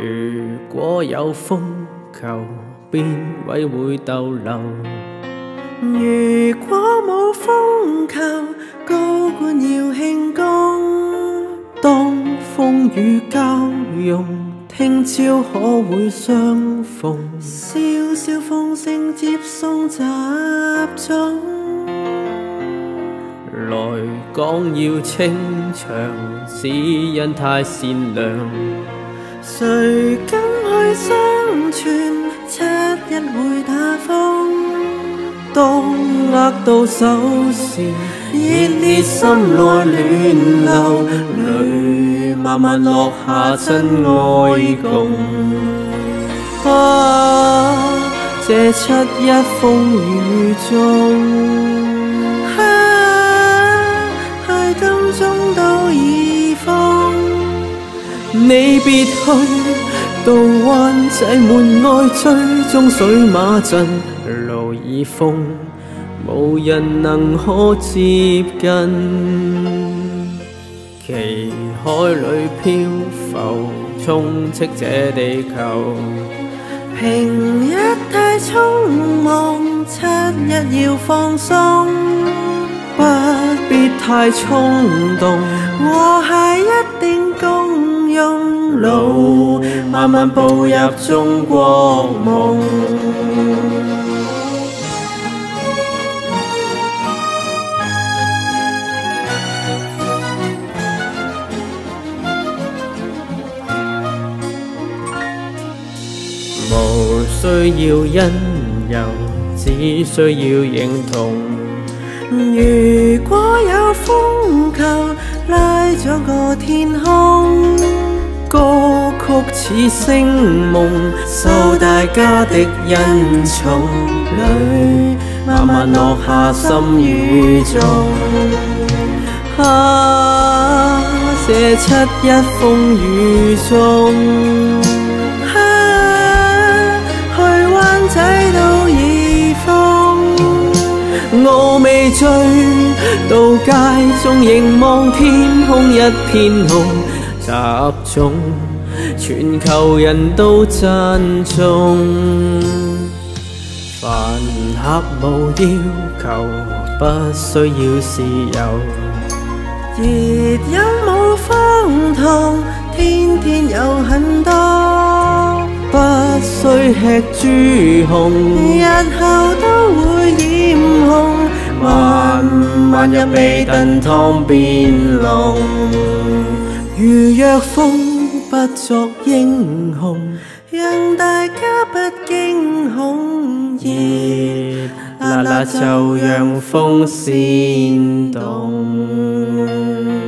如果有風球，邊位會逗留？ 如果冇風球，高官要慶功。 當風雨交融，聽朝可會相逢？ 笑笑風聲接送集中。 來講要清場，只因太善良。 誰敢去相傳7日會打風？ 當握到手時， 熱烈心內亂流，淚慢慢落下真愛共。 這7日風雨中， 去金鐘都已封。 你別去到灣仔門外追蹤水馬陣，路已封，無人能可接近。旗海裏漂浮，充斥這地球。 平日太匆忙，7日要放鬆， 不必太衝動， 和諧一定共用，路慢慢步入中國夢。 無需要因由，只需要認同。 如果有風球拉咗個天空， 歌曲似星夢，受大家的恩寵， 淚慢慢落下心雨中。 這7日風雨中， 去灣仔都已封。 我未醉，到街中凝望天空一片紅，集中全球人都讚頌。飯盒無要求，不需要豉油。 熱飲冇方糖，天天有很多。 不需吃豬紅， 日後都會染紅。 慢入味燉湯變濃。如若風不作英雄， 讓大家不驚恐。 熱辣辣就讓風煽動。